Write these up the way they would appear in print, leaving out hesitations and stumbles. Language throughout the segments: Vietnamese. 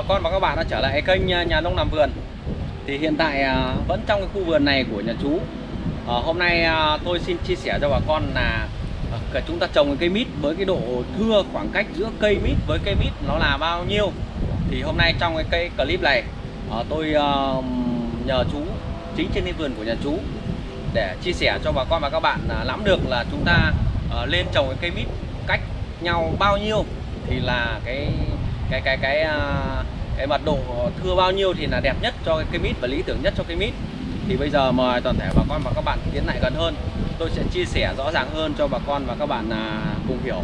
con và các bạn đã trở lại kênh Nhà Nông Làm Vườn. Thì hiện tại vẫn trong cái khu vườn này của nhà chú. Hôm nay tôi xin chia sẻ cho bà con là chúng ta trồng cây mít với cái độ thưa khoảng cách giữa cây mít với cây mít nó là bao nhiêu. Thì hôm nay trong cái clip này tôi nhờ chú chính trên cái vườn của nhà chú để chia sẻ cho bà con và các bạn nắm được là chúng ta lên trồng cái cây mít cách nhau bao nhiêu thì là cái mật độ thưa bao nhiêu thì là đẹp nhất cho cái cây mít và lý tưởng nhất cho cây mít. Thì bây giờ mời toàn thể bà con và các bạn tiến lại gần hơn, tôi sẽ chia sẻ rõ ràng hơn cho bà con và các bạn cùng hiểu.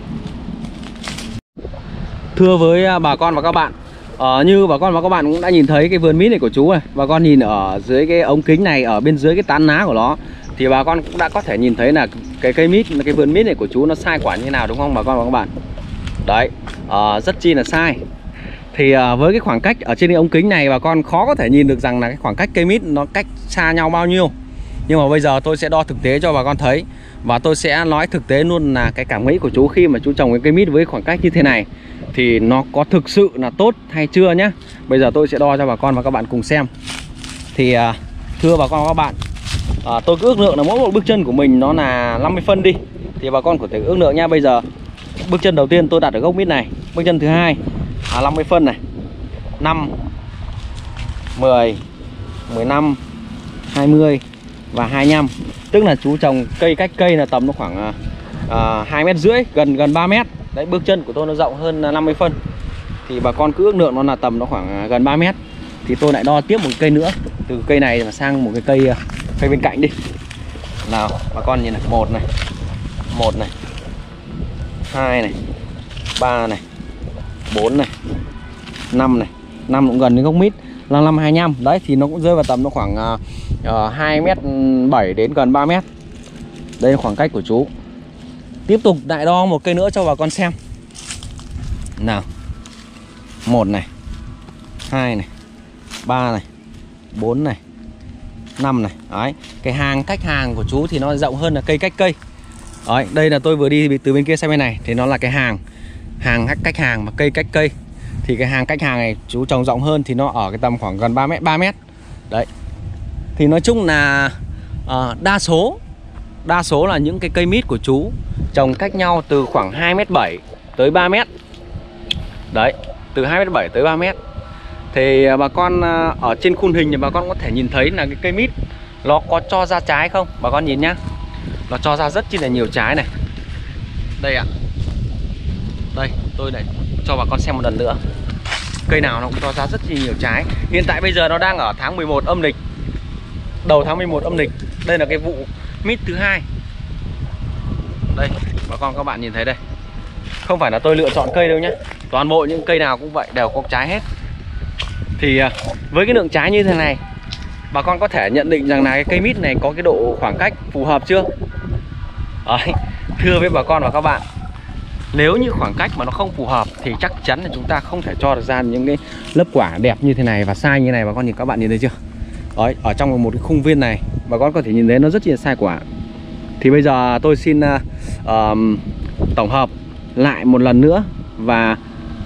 Thưa với bà con và các bạn, như bà con và các bạn cũng đã nhìn thấy cái vườn mít này của chú này. Bà con nhìn ở dưới cái ống kính này, ở bên dưới cái tán lá của nó, thì bà con cũng đã có thể nhìn thấy là cái cây mít, cái vườn mít này của chú nó sai quả như thế nào, đúng không bà con và các bạn? Đấy, rất chi là sai. Thì với cái khoảng cách ở trên cái ống kính này, bà con khó có thể nhìn được rằng là cái khoảng cách cây mít nó cách xa nhau bao nhiêu. Nhưng mà bây giờ tôi sẽ đo thực tế cho bà con thấy, và tôi sẽ nói thực tế luôn là cái cảm nghĩ của chú khi mà chú trồng cái cây mít với khoảng cách như thế này thì nó có thực sự là tốt hay chưa nhé. Bây giờ tôi sẽ đo cho bà con và các bạn cùng xem. Thì thưa bà con và các bạn, tôi cứ ước lượng là mỗi một bước chân của mình nó là 50 phân đi, thì bà con có thể ước lượng nha. Bây giờ bước chân đầu tiên tôi đặt ở gốc mít này, bước chân thứ hai 50 phân này, 5, 10, 15, 20 và 25. Tức là chú trồng cây cách cây là tầm nó khoảng 2,5 mét, gần 3 mét. Đấy, bước chân của tôi nó rộng hơn 50 phân. Thì bà con cứ ước lượng nó là tầm nó khoảng gần 3 mét. Thì tôi lại đo tiếp một cây nữa, từ cây này mà sang một cái cây bên cạnh đi. Nào, bà con nhìn này, 1 này, 2 này, 3 này, 4 này, 5 này, 5 cũng gần đến gốc mít, 55, 25. Đấy, thì nó cũng rơi vào tầm nó khoảng 2,7 m đến gần 3 mét. Đây là khoảng cách của chú. Tiếp tục lại đo một cây nữa cho bà con xem. Nào, 1 này, 2 này, 3 này, 4 này, 5 này. Đấy, cái hàng cách hàng của chú thì nó rộng hơn là cây cách cây. Đấy, đây là tôi vừa đi từ bên kia sang bên này thì nó là cái hàng cách hàng, mà cây cách cây thì cái hàng cách hàng này chú trồng rộng hơn thì nó ở cái tầm khoảng gần 3 mét. Đấy, thì nói chung là đa số là những cái cây mít của chú trồng cách nhau từ khoảng 2,7 m tới 3 mét. Đấy, từ 2,7 m tới 3 mét. Thì bà con ở trên khuôn hình thì bà con có thể nhìn thấy là cái cây mít nó có cho ra trái không? Bà con nhìn nhá, nó cho ra rất chi là nhiều trái này. Đây ạ. Đây, tôi lại cho bà con xem một lần nữa. Cây nào nó cũng cho ra rất chi nhiều trái. Hiện tại bây giờ nó đang ở tháng 11 âm lịch, đầu tháng 11 âm lịch. Đây là cái vụ mít thứ hai. Đây, bà con các bạn nhìn thấy đây. Không phải là tôi lựa chọn cây đâu nhé, toàn bộ những cây nào cũng vậy, đều có trái hết. Thì với cái lượng trái như thế này, bà con có thể nhận định rằng là cái cây mít này có cái độ khoảng cách phù hợp chưa? Đấy, thưa với bà con và các bạn, nếu như khoảng cách mà nó không phù hợp thì chắc chắn là chúng ta không thể cho được ra những cái lớp quả đẹp như thế này và sai như này. Bà con nhìn, các bạn nhìn thấy chưa? Đấy, ở trong một cái khung viên này bà con có thể nhìn thấy nó rất là sai quả. Thì bây giờ tôi xin tổng hợp lại một lần nữa và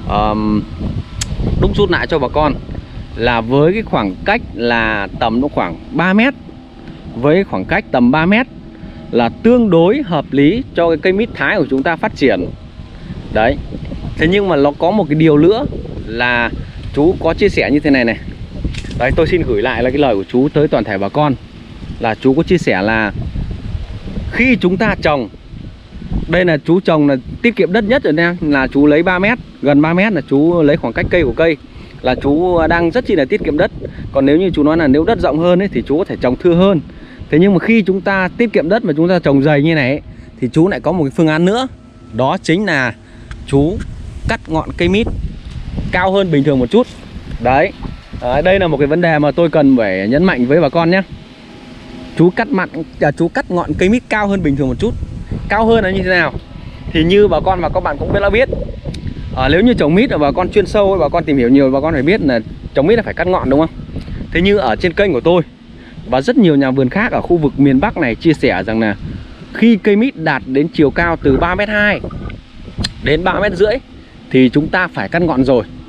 đúc rút lại cho bà con là với cái khoảng cách là tầm nó khoảng 3 mét, với khoảng cách tầm 3 mét là tương đối hợp lý cho cái cây mít Thái của chúng ta phát triển. Đấy, thế nhưng mà nó có một cái điều nữa là chú có chia sẻ như thế này này. Đấy, tôi xin gửi lại là cái lời của chú tới toàn thể bà con, là chú có chia sẻ là khi chúng ta trồng, đây là chú trồng là tiết kiệm đất nhất rồi nè, là chú lấy 3 mét, gần 3 mét là chú lấy khoảng cách cây của cây, là chú đang rất chi là tiết kiệm đất. Còn nếu như chú nói là nếu đất rộng hơn ấy, thì chú có thể trồng thưa hơn. Thế nhưng mà khi chúng ta tiết kiệm đất mà chúng ta trồng dày như này ấy, thì chú lại có một cái phương án nữa. Đó chính là chú cắt ngọn cây mít cao hơn bình thường một chút. Đấy, đây là một cái vấn đề mà tôi cần phải nhấn mạnh với bà con nhé. Chú cắt ngọn cây mít cao hơn bình thường một chút. Cao hơn là như thế nào? Thì như bà con và các bạn cũng đã biết, nếu như trồng mít là bà con chuyên sâu, bà con tìm hiểu nhiều, bà con phải biết là trồng mít là phải cắt ngọn, đúng không? Thế như ở trên kênh của tôi và rất nhiều nhà vườn khác ở khu vực miền Bắc này chia sẻ rằng là khi cây mít đạt đến chiều cao từ 3,2 m đến 3,5 m thì chúng ta phải cắt ngọn rồi.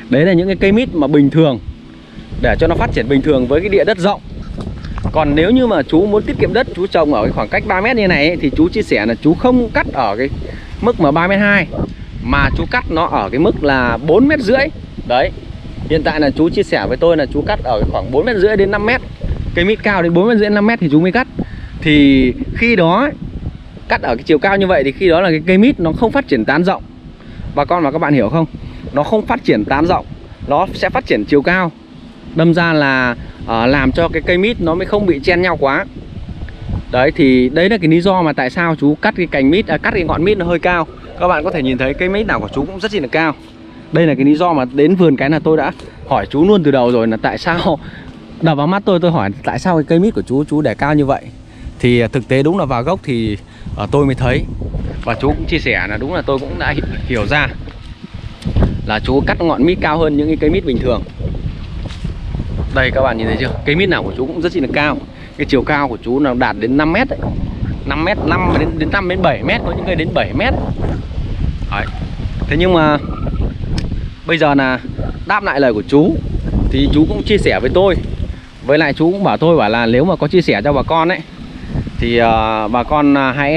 Đấy là những cái cây mít mà bình thường, để cho nó phát triển bình thường với cái địa đất rộng. Còn nếu như mà chú muốn tiết kiệm đất, chú trồng ở cái khoảng cách 3 mét như này ấy, thì chú chia sẻ là chú không cắt ở cái mức mà 3,2 m, mà chú cắt nó ở cái mức là 4,5 m. Đấy, hiện tại là chú chia sẻ với tôi là chú cắt ở khoảng 4,5 m đến 5 m. Cây mít cao đến 4,5 m 5 m thì chú mới cắt. Thì khi đó ấy, cắt ở cái chiều cao như vậy thì khi đó là cái cây mít nó không phát triển tán rộng. Bà con và các bạn hiểu không? Nó không phát triển tán rộng, nó sẽ phát triển chiều cao. Đâm ra là làm cho cái cây mít nó mới không bị chen nhau quá. Đấy, thì đấy là cái lý do mà tại sao chú cắt cái cành mít, cắt cái ngọn mít nó hơi cao. Các bạn có thể nhìn thấy cây mít nào của chú cũng rất là cao. Đây là cái lý do mà đến vườn cái là tôi đã hỏi chú luôn từ đầu rồi, là tại sao đập vào mắt tôi hỏi tại sao cái cây mít của chú để cao như vậy. Thì thực tế đúng là vào gốc thì tôi mới thấy. Và chú cũng chia sẻ là đúng là tôi cũng đã hiểu ra là chú cắt ngọn mít cao hơn những cái cây mít bình thường. Đây các bạn nhìn thấy chưa? Cây mít nào của chú cũng rất là cao. Cái chiều cao của chú nào đạt đến 5 m đấy. 5 m, 5 đến 5 đến 7 m, có những cây đến 7 m. Đấy. Thế nhưng mà bây giờ là đáp lại lời của chú thì chú cũng chia sẻ với tôi. Với lại chú cũng bảo tôi bảo là nếu mà có chia sẻ cho bà con ấy thì bà con hãy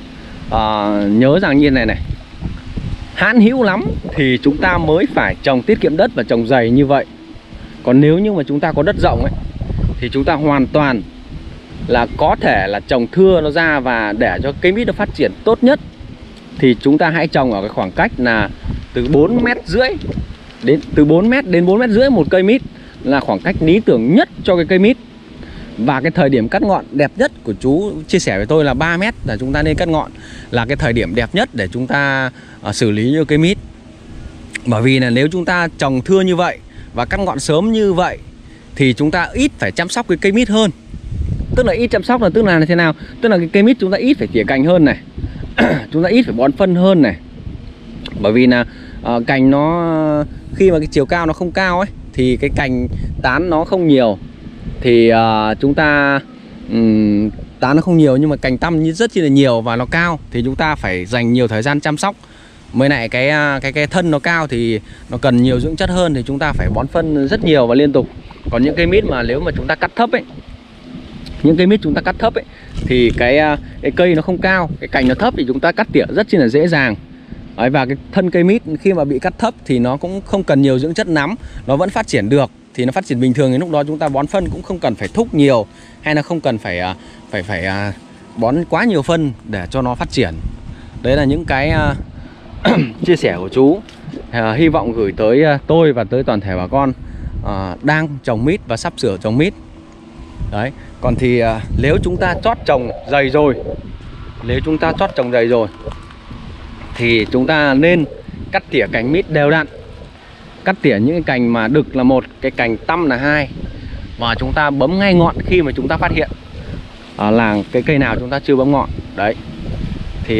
nhớ rằng như này này, hãn hữu lắm thì chúng ta mới phải trồng tiết kiệm đất và trồng dày như vậy. Còn nếu như mà chúng ta có đất rộng ấy thì chúng ta hoàn toàn là có thể là trồng thưa nó ra, và để cho cây mít nó phát triển tốt nhất thì chúng ta hãy trồng ở cái khoảng cách là từ 4,5 m đến từ 4 m đến 4,5 m một cây mít là khoảng cách lý tưởng nhất cho cái cây mít. Và cái thời điểm cắt ngọn đẹp nhất của chú chia sẻ với tôi là 3 m là chúng ta nên cắt ngọn, là cái thời điểm đẹp nhất để chúng ta xử lý như cây mít. Bởi vì là nếu chúng ta trồng thưa như vậy và cắt ngọn sớm như vậy thì chúng ta ít phải chăm sóc cái cây mít hơn. Tức là ít chăm sóc là tức là thế nào? Tức là cái cây mít chúng ta ít phải tỉa cành hơn này. Chúng ta ít phải bón phân hơn này. Bởi vì là cành nó khi mà cái chiều cao nó không cao ấy thì cái cành tán nó không nhiều. Thì chúng ta tán nó không nhiều nhưng mà cành tăm rất chi là nhiều và nó cao, thì chúng ta phải dành nhiều thời gian chăm sóc. Mới lại cái thân nó cao thì nó cần nhiều dưỡng chất hơn, thì chúng ta phải bón phân rất nhiều và liên tục. Còn những cây mít mà nếu mà chúng ta cắt thấp ấy, những cây mít chúng ta cắt thấp ấy thì cái cây nó không cao, cái cành nó thấp thì chúng ta cắt tỉa rất chi là dễ dàng. Đấy, và cái thân cây mít khi mà bị cắt thấp thì nó cũng không cần nhiều dưỡng chất lắm, nó vẫn phát triển được, thì nó phát triển bình thường. Thì lúc đó chúng ta bón phân cũng không cần phải thúc nhiều, hay là không cần phải bón quá nhiều phân để cho nó phát triển. Đấy là những cái chia sẻ của chú, hy vọng gửi tới tôi và tới toàn thể bà con đang trồng mít và sắp sửa trồng mít. Đấy, còn thì nếu chúng ta chót trồng dày rồi, thì chúng ta nên cắt tỉa cành mít đều đặn. Cắt tỉa những cái cành mà đực là một, cái cành tăm là hai, và chúng ta bấm ngay ngọn khi mà chúng ta phát hiện là cái cây nào chúng ta chưa bấm ngọn. Đấy, thì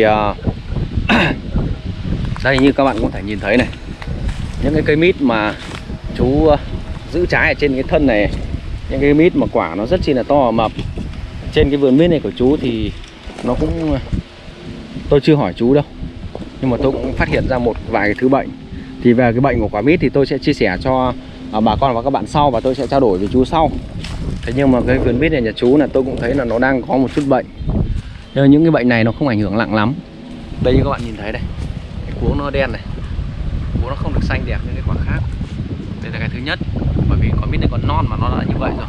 đây như các bạn có thể nhìn thấy này, những cái cây mít mà chú giữ trái ở trên cái thân này, những cái mít mà quả nó rất chi là to và mập. Trên cái vườn mít này của chú thì nó cũng, tôi chưa hỏi chú đâu, nhưng mà tôi cũng phát hiện ra một vài cái thứ bệnh. Thì về cái bệnh của quả mít thì tôi sẽ chia sẻ cho bà con và các bạn sau, và tôi sẽ trao đổi với chú sau. Thế nhưng mà cái vườn mít này nhà chú là tôi cũng thấy là nó đang có một chút bệnh. Nhưng những cái bệnh này nó không ảnh hưởng nặng lắm. Đây như các bạn nhìn thấy đây, cái cuống nó đen này, cuống nó không được xanh đẹp như cái quả khác. Đây là cái thứ nhất, bởi vì quả mít này còn non mà nó đã như vậy rồi.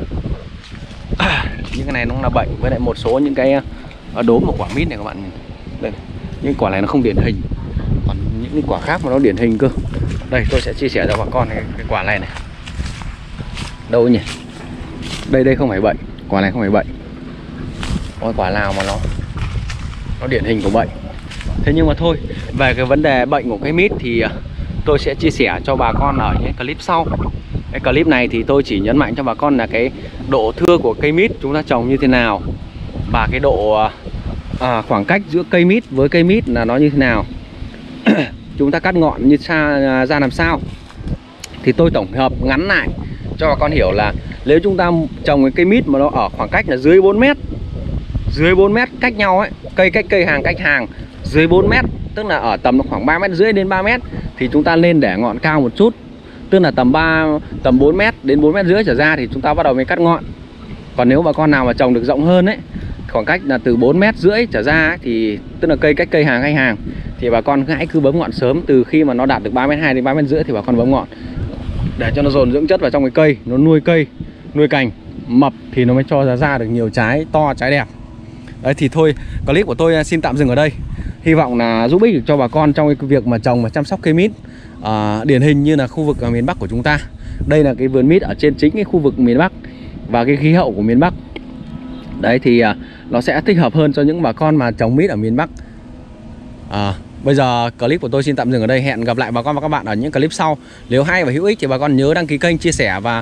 Những cái này nó là bệnh, với lại một số những cái đốm của quả mít này các bạn nhìn đây, những quả này nó không điển hình, còn những cái quả khác mà nó điển hình cơ. Đây tôi sẽ chia sẻ cho bà con cái quả này này. Đâu nhỉ? Đây không phải bệnh, quả này không phải bệnh. Có quả nào mà nó điển hình của bệnh. Thế nhưng mà thôi, về cái vấn đề bệnh của cây mít thì tôi sẽ chia sẻ cho bà con ở những clip sau. Cái clip này thì tôi chỉ nhấn mạnh cho bà con là cái độ thưa của cây mít chúng ta trồng như thế nào, và cái độ khoảng cách giữa cây mít với cây mít là nó như thế nào. Chúng ta cắt ngọn như ra làm sao. Thì tôi tổng hợp ngắn lại cho bà con hiểu là nếu chúng ta trồng cái cây mít mà nó ở khoảng cách là dưới 4 mét, dưới 4 mét cách nhau ấy, cây cách cây hàng cách hàng dưới 4 mét, tức là ở tầm khoảng 3,5 m đến 3 m, thì chúng ta nên để ngọn cao một chút. Tức là tầm 4 mét đến 4 mét rưỡi trở ra thì chúng ta bắt đầu mới cắt ngọn. Còn nếu bà con nào mà trồng được rộng hơn ấy, khoảng cách là từ 4 mét rưỡi trở ra ấy, thì tức là cách cây hàng hay hàng, thì bà con hãy cứ bấm ngọn sớm. Từ khi mà nó đạt được 3,2 m đến 3,5 m thì bà con bấm ngọn để cho nó dồn dưỡng chất vào trong cái cây, nó nuôi cây, nuôi cành mập thì nó mới cho ra được nhiều trái to, trái đẹp. Đấy thì thôi, clip của tôi xin tạm dừng ở đây. Hy vọng là giúp ích được cho bà con trong cái việc mà trồng và chăm sóc cây mít. Điển hình như là khu vực miền Bắc của chúng ta. Đây là cái vườn mít ở trên chính cái khu vực miền Bắc và cái khí hậu của miền Bắc. Đấy thì nó sẽ thích hợp hơn cho những bà con mà trồng mít ở miền Bắc. Bây giờ clip của tôi xin tạm dừng ở đây. Hẹn gặp lại bà con và các bạn ở những clip sau. Nếu hay và hữu ích thì bà con nhớ đăng ký kênh, chia sẻ và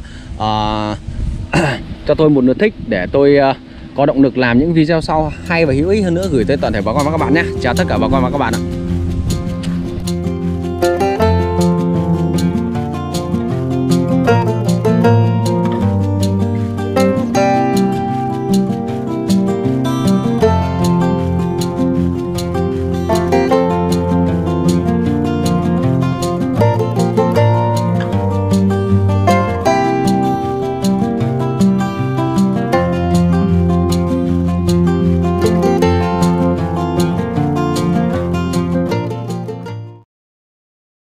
cho tôi một lượt thích để tôi có động lực làm những video sau hay và hữu ích hơn nữa gửi tới toàn thể bà con và các bạn nhé. Chào tất cả bà con và các bạn ạ.